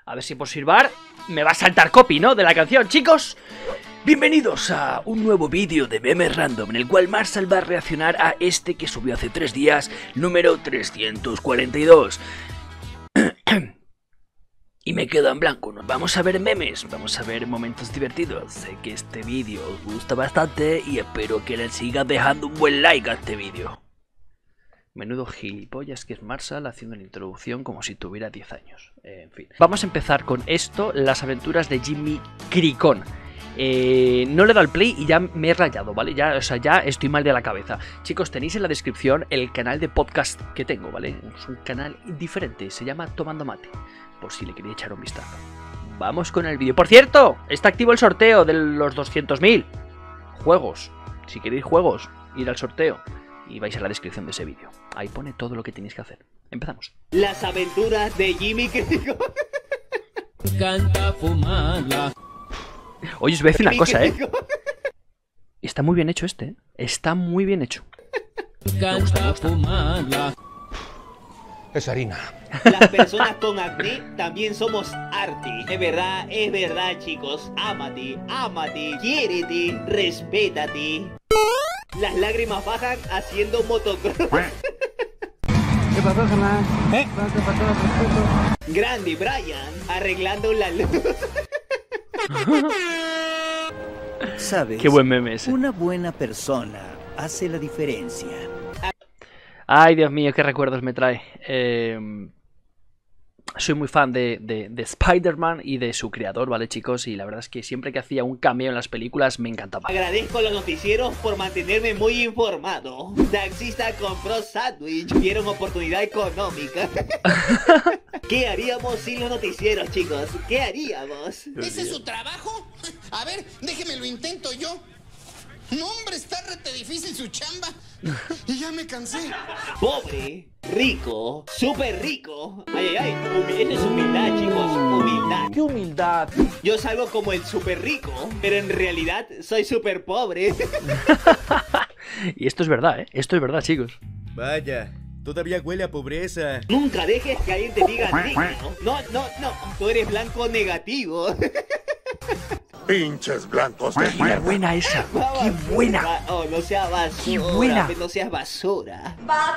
A ver si por silbar me va a saltar copy, ¿no? De la canción, chicos. Bienvenidos a un nuevo vídeo de memes random en el cual Marshall va a reaccionar a este que subió hace 3 días, número 342. Y me quedo en blanco, ¿no? Vamos a ver memes, vamos a ver momentos divertidos. Sé que este vídeo os gusta bastante y espero que le siga dejando un buen like a este vídeo. Menudo gilipollas que es Marshall haciendo la introducción como si tuviera 10 años. En fin. Vamos a empezar con esto, las aventuras de Jimmy Cricón. No le he dado al play y ya me he rayado, ¿vale? Ya estoy mal de la cabeza. Chicos, tenéis en la descripción el canal de podcast que tengo, ¿vale? Es un canal diferente, se llama Tomando Mate, por si le queréis echar un vistazo. Vamos con el vídeo. Por cierto, está activo el sorteo de los 200.000 juegos. Si queréis juegos, id al sorteo y vais a la descripción de ese vídeo. Ahí pone todo lo que tenéis que hacer. Empezamos. Las aventuras de Jimmy Cricón. Canta fumada. Oye, os voy a decir una cosa, Está muy bien hecho este, Está muy bien hecho. Me gusta. Fumada. Es harina. Las personas con acné también somos arty. Es verdad, chicos. Ámate, quiérete, respétate. Las lágrimas bajan haciendo motocross. ¿Qué pasó, carnal? ¿Qué pasó, respeto? Grande Brian, arreglando la luz. ¿Sabes? Qué buen meme ese. Una buena persona hace la diferencia. Ay, Dios mío, qué recuerdos me trae. Soy muy fan de Spider-Man y de su creador, ¿vale, chicos? Y la verdad es que siempre que hacía un cameo en las películas me encantaba. Agradezco a los noticieros por mantenerme muy informado. Taxista compró sándwich, vieron oportunidad económica. ¿Qué haríamos sin los noticieros, chicos? ¿Qué haríamos? ¿Ese es su trabajo? A ver, déjeme lo intento yo. No, hombre, está rete difícil su chamba. Y ya me cansé. Pobre, rico, súper rico. Ay, eso es humildad, chicos, humildad. ¡Qué humildad! Yo salgo como el súper rico, pero en realidad soy súper pobre. Y esto es verdad, Esto es verdad, chicos. Vaya, todavía huele a pobreza. Nunca dejes que alguien te diga rico. No, tú eres blanco negativo. ¡Pinches blancos! ¡Qué buena esa! ¡Qué buena! Oh, no seas basura. ¡Qué buena! No seas basura.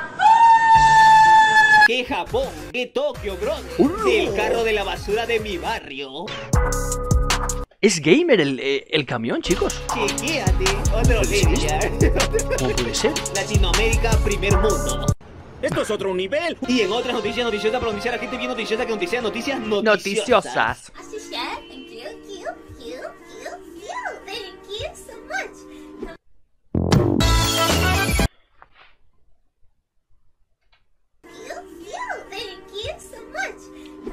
¡Qué Japón! ¡Qué Tokio, bro! El carro de la basura de mi barrio. Es gamer el camión, chicos. Chequéate, otro level. ¿Cómo puede ser? Latinoamérica, primer mundo. ¡Esto es otro nivel! Y en otras noticias noticiosas, para noticiar a gente bien noticiosa, que noticias noticiosas. Thank you so much. Thank you so much.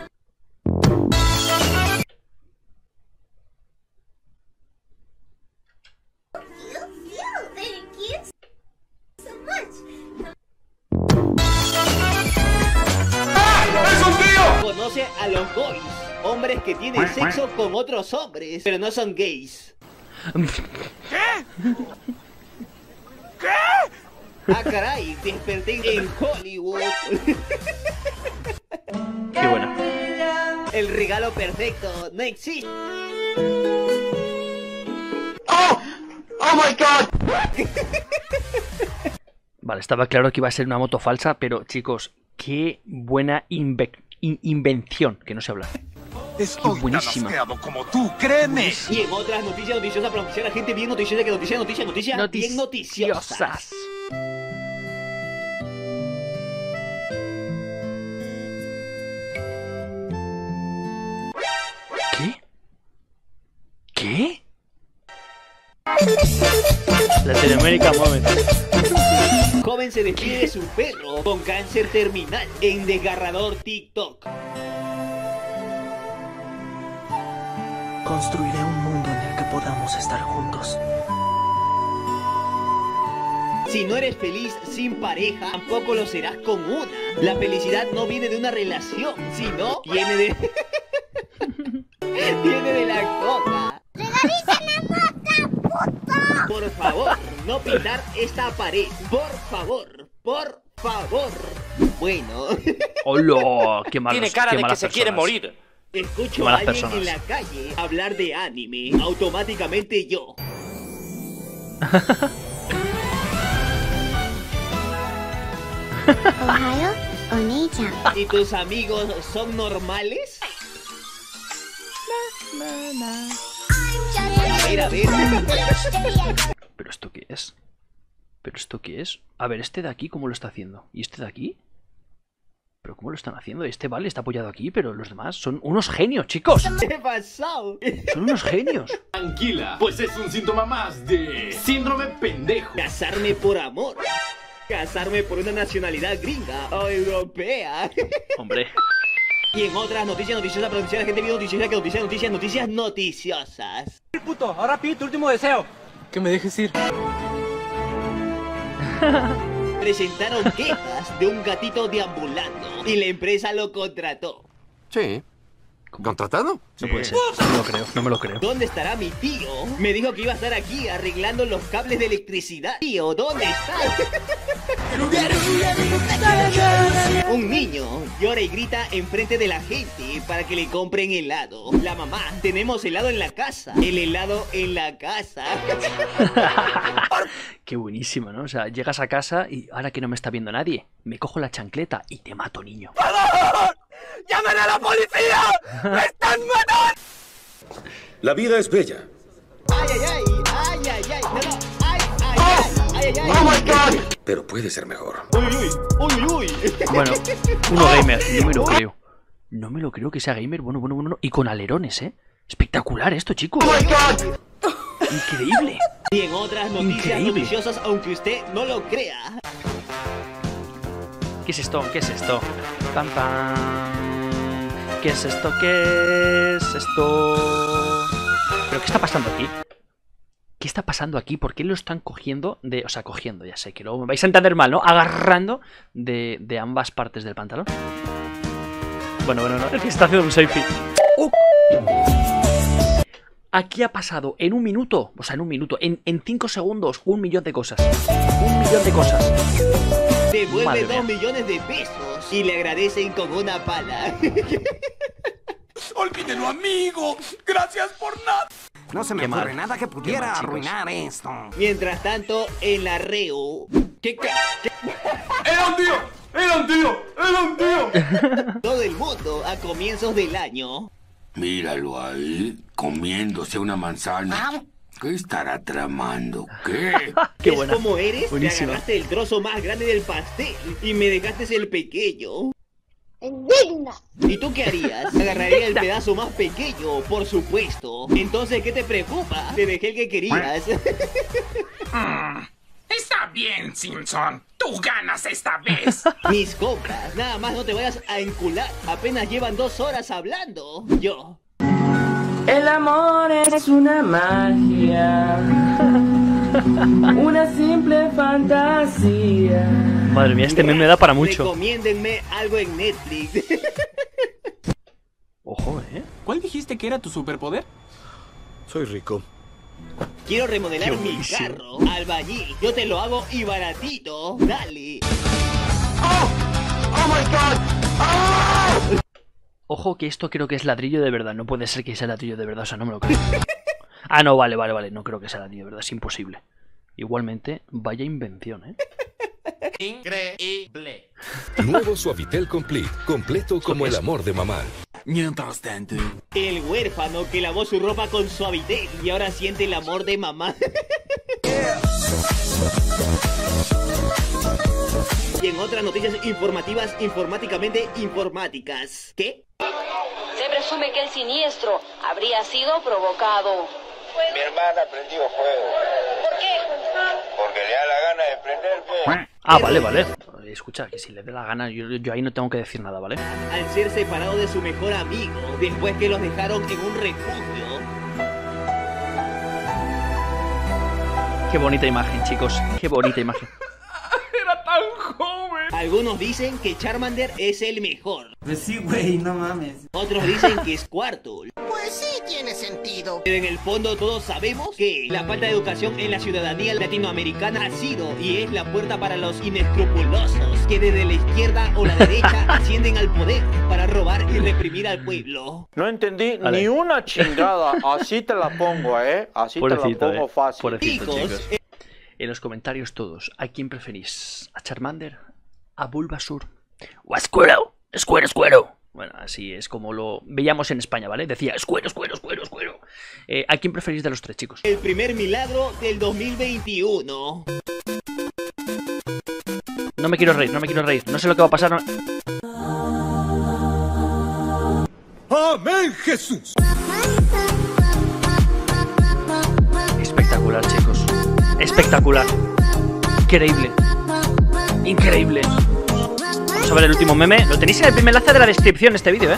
Thank you so much. Conoce a los boys, hombres que tienen sexo con otros hombres, pero no son gays. ¿Qué? Ah, caray, desperté en Hollywood. Qué buena. El regalo perfecto no existe. ¡Oh my God! Vale, estaba claro que iba a ser una moto falsa, pero chicos, qué buena invención, que no sé hablar. Estoy buenísima. tan asqueado como tú, créeme. Y en otras noticias noticiosas, para noticiar a gente bien noticiosa, que noticias bien noticiosas. ¿Qué? Latinoamérica Moment. Joven se despide de su perro con cáncer terminal en desgarrador TikTok. Construiré un mundo en el que podamos estar juntos. Si no eres feliz sin pareja, tampoco lo serás con una. La felicidad no viene de una relación, sino viene de... viene de la coca. ¡Legalicen la coca, puto! Por favor, no pintar esta pared. Por favor, por favor. Bueno. ¡Hola! ¡Qué malos! Tiene cara qué de que malas se quiere personas. morir. Escucho a alguien en la calle hablar de anime. Automáticamente yo. Ohayo, Oni-chan. ¿Y tus amigos son normales? A ver. ¿Pero esto qué es? ¿Pero esto qué es? A ver, este de aquí, ¿cómo lo está haciendo? ¿Y este de aquí? ¿Pero cómo lo están haciendo? Este vale, está apoyado aquí, pero los demás son unos genios, chicos. ¿Qué pasó? Son unos genios. Tranquila, pues es un síntoma más de síndrome pendejo. Casarme por amor. Casarme por una nacionalidad gringa o europea. Hombre. Y en otras noticias noticiosas, pero la gente vio noticias noticiosas. Puto, ahora pide tu último deseo. Que me dejes ir. Presentaron quejas de un gatito deambulando y la empresa lo contrató. Sí. ¿Contratado? No puede ser, no me lo creo. ¿Dónde estará mi tío? Me dijo que iba a estar aquí arreglando los cables de electricidad. Tío, ¿dónde estás? Un niño llora y grita enfrente de la gente para que le compren helado. La mamá, tenemos helado en la casa. El helado en la casa. Qué buenísimo, ¿no? O sea, llegas a casa y ahora que no me está viendo nadie, me cojo la chancleta y te mato, niño. ¡Llamen a la policía! ¡Me están matando! La vida es bella. Ay, ay, ay, ay, ay, ay, no, no, ay, ay, ay, ay, ay, ¡Oh, my God! Pero puede ser mejor. Uy, uy, uy, uy. Bueno, uno gamer, no me lo creo. No me lo creo que sea gamer, bueno. Y con alerones, ¿eh? Espectacular esto, chicos. ¡Oh, my God! Increíble. Y en otras noticias noticiosas, aunque usted no lo crea. ¿Qué es esto? ¿Qué es esto? Pam, pam. ¿Qué es esto? ¿Qué es esto? ¿Pero qué está pasando aquí? ¿Qué está pasando aquí? ¿Por qué lo están cogiendo de... O sea, cogiendo, ya sé que luego me vais a entender mal, ¿no? Agarrando de ambas partes del pantalón. Bueno, no. Es que está haciendo un selfie. Aquí ha pasado en un minuto, o sea, en 5 segundos, 1 millón de cosas. 1 millón de cosas. Devuelve 2 millones de pesos y le agradecen con una pala. ¡Olvídelo, amigo! ¡Gracias por nada! No se me ocurre nada que pudiera arruinar esto. Mientras tanto, en la Reu... ¡Era un tío! ¡Era un tío! ¡Era un tío! Todo el mundo a comienzos del año. Míralo ahí, comiéndose una manzana. ¿Qué estará tramando? ¿Qué? Qué buena. ¿Es como eres? Buenísima. Te agarraste el trozo más grande del pastel y me dejaste el pequeño. Indigna. ¿Y tú qué harías? Agarraría el pedazo más pequeño, por supuesto. Entonces, ¿qué te preocupa? Te dejé el que querías. Está bien, Simpson. Tú ganas esta vez. Mis compras. Nada más no te vayas a encular. Apenas llevan 2 horas hablando. Yo. El amor es una magia. Una simple fantasía. Madre mía, este meme me da para mucho. Recomiéndenme algo en Netflix. Ojo, ¿eh? ¿Cuál dijiste que era tu superpoder? Soy rico. Quiero remodelar mi carro. Albañil, yo te lo hago y baratito. Dale. ¡Oh! ¡Oh, my God! ¡Oh! Ojo que esto creo que es ladrillo de verdad. No puede ser que sea ladrillo de verdad, o sea, no me lo creo. Ah, no, vale. No creo que sea ladrillo de verdad, es imposible. Igualmente, vaya invención, ¿eh? Increíble. Nuevo Suavitel Complete, completo como el amor de mamá. Mientras tanto, el huérfano que lavó su ropa con Suavitel y ahora siente el amor de mamá. Y en otras noticias informativas, informáticamente informáticas. ¿Qué? Se presume que el siniestro habría sido provocado. Mi hermana prendió fuego. ¿Por qué? Porque le da la gana de prender fuego. Ah, vale. Escucha, que si le dé la gana, yo ahí no tengo que decir nada, ¿vale? Al ser separado de su mejor amigo, después que los dejaron en un refugio. Qué bonita imagen, chicos. Qué bonita imagen. Era tan joven. Algunos dicen que Charmander es el mejor. Pues sí, güey, no mames. Otros dicen que es Squirtle. Pues sí, tiene sentido. estúpido. Pero en el fondo todos sabemos que la falta de educación en la ciudadanía latinoamericana ha sido y es la puerta para los inescrupulosos que desde la izquierda o la derecha ascienden al poder para robar y reprimir al pueblo. No entendí ni una chingada. Así te la pongo, Así te la pongo fácil. Pobrecito, chicos. En los comentarios todos, ¿a quién preferís? ¿A Charmander? ¿A Bulbasaur? ¿O a Squirtle? Squirtle. Bueno, así es como lo veíamos en España, ¿vale? Decía, Squirtle. ¿A quién preferís de los tres, chicos? El primer milagro del 2021. No me quiero reír. No sé lo que va a pasar. ¡Amén, Jesús! Espectacular, chicos. Espectacular. Increíble. Vamos a ver el último meme. Lo tenéis en el primer enlace de la descripción de este vídeo,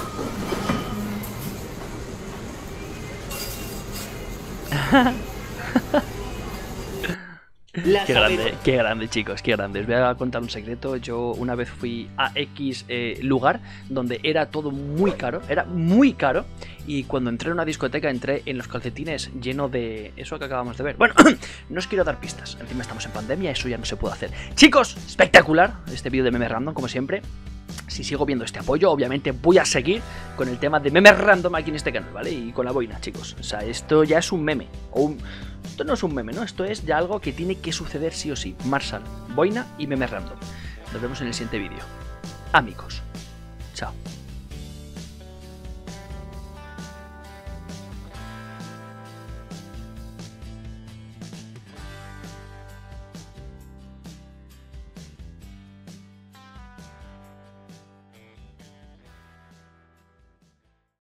Qué grande, chicos, qué grande. Os voy a contar un secreto. Yo una vez fui a X lugar donde era todo muy caro, y cuando entré en una discoteca entré en los calcetines lleno de eso que acabamos de ver. Bueno, no os quiero dar pistas, encima estamos en pandemia, eso ya no se puede hacer. Chicos, espectacular este vídeo de meme random, como siempre. Si sigo viendo este apoyo, obviamente voy a seguir con el tema de memes random aquí en este canal, ¿vale? Y con la boina, chicos. O sea, esto ya es un meme. Esto no es un meme, ¿no? Esto es ya algo que tiene que suceder sí o sí. Marshall, boina y memes random. Nos vemos en el siguiente vídeo. Amigos. Chao.